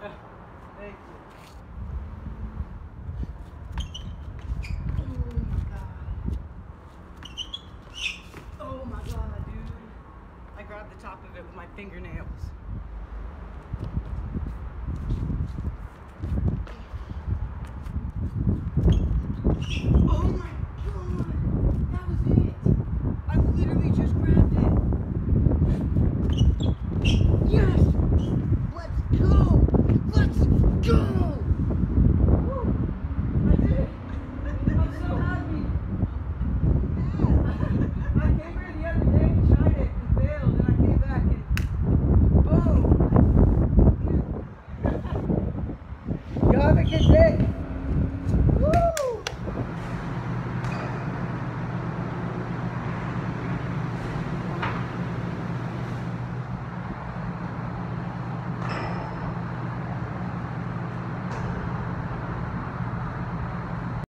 Thank you. Oh my god, dude. I grabbed the top of it with my fingernails. Oh my god. That was it. I literally just grabbed it. Yes! Let's go! Let's go! Woo. I did it. I'm so happy. I came here the other day and tried it and failed, and I came back and boom! Y'all have a good day.